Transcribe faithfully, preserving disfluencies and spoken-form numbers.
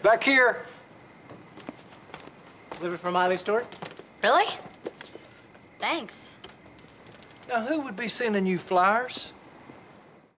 Back here. Delivered from Miley Stewart? Really? Thanks. Now, who would be sending you flyers?